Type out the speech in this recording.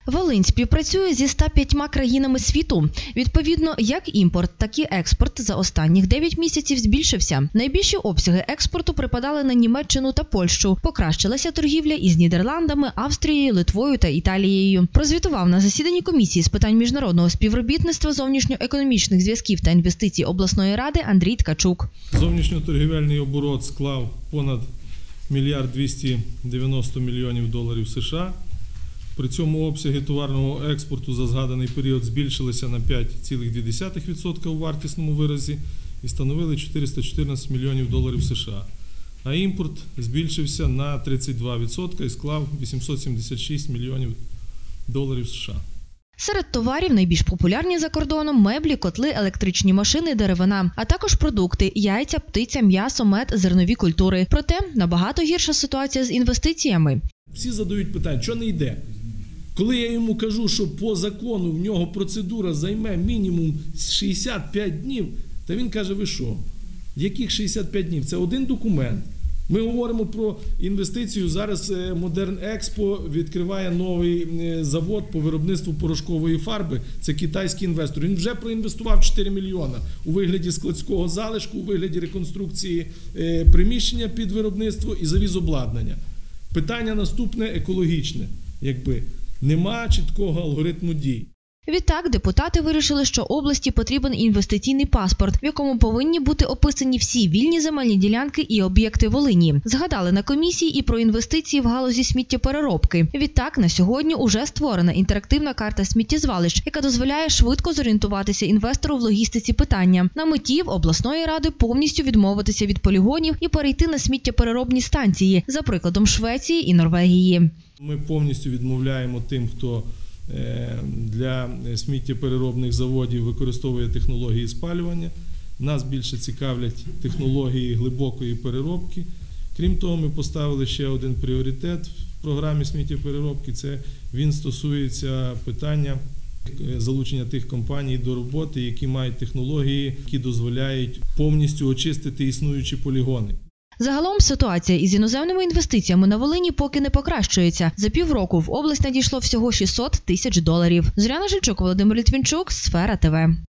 Волинь співпрацює зі 105 країнами світу. Відповідно, як імпорт, так і експорт за останніх 9 місяців збільшився. Найбільші обсяги експорту припадали на Німеччину та Польщу. Покращилася торгівля із Нідерландами, Австрією, Литвою та Італією. Прозвітував на засіданні комісії з питань міжнародного співробітництва, зовнішньоекономічних зв'язків та інвестицій обласної ради Андрій Ткачук. Зовнішньоторгівельний оборот склав понад $1 290 мільйонів США. При цьому обсяги товарного експорту за згаданий період збільшилися на 5,2% у вартісному виразі і становили $414 мільйонів США. А імпорт збільшився на 32% і склав $876 мільйонів США. Серед товарів найбільш популярні за кордоном – меблі, котли, електричні машини, деревина, а також продукти – яйця, птиця, м'ясо, мед, зернові культури. Проте набагато гірша ситуація з інвестиціями. Всі задають питання, що не йде? Коли я йому кажу, що по закону в нього процедура займе мінімум 65 днів, то він каже, ви що? Яких 65 днів? Це один документ. Ми говоримо про інвестицію. Зараз Модерн Експо відкриває новий завод по виробництву порошкової фарби. Це китайський інвестор. Він вже проінвестував 4 мільйона у вигляді складського залишку, у вигляді реконструкції приміщення під виробництво і завіз обладнання. Питання наступне екологічне. Нема чіткого алгоритму дій. Відтак, депутати вирішили, що області потрібен інвестиційний паспорт, в якому повинні бути описані всі вільні земельні ділянки і об'єкти Волині. Згадали на комісії і про інвестиції в галузі сміттєпереробки. Відтак, на сьогодні уже створена інтерактивна карта сміттєзвалищ, яка дозволяє швидко зорієнтуватися інвестору в логістиці питання. На меті в обласної ради повністю відмовитися від полігонів і перейти на сміттєпереробні станції, за прикладом Швеції і Норвегії. Ми повністю відмовляємо тим, хто для сміттєпереробних заводів використовує технології спалювання. Нас більше цікавлять технології глибокої переробки. Крім того, ми поставили ще один пріоритет в програмі сміттєпереробки. Він стосується питання залучення тих компаній до роботи, які мають технології, які дозволяють повністю очистити існуючі полігони. Загалом ситуація із іноземними інвестиціями на Волині поки не покращується. За півроку в область надійшло всього $600 тисяч. Зоряна Жильчук, Володимир Літвінчук, Сфера ТВ.